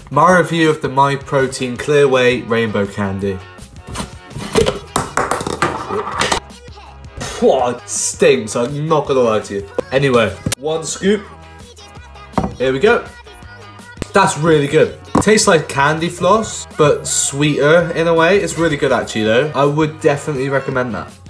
My review of the My Protein Clear Whey Rainbow Candy. It stinks, I'm not gonna lie to you. Anyway, 1 scoop. Here we go. That's really good. Tastes like candy floss, but sweeter in a way. It's really good actually though. I would definitely recommend that.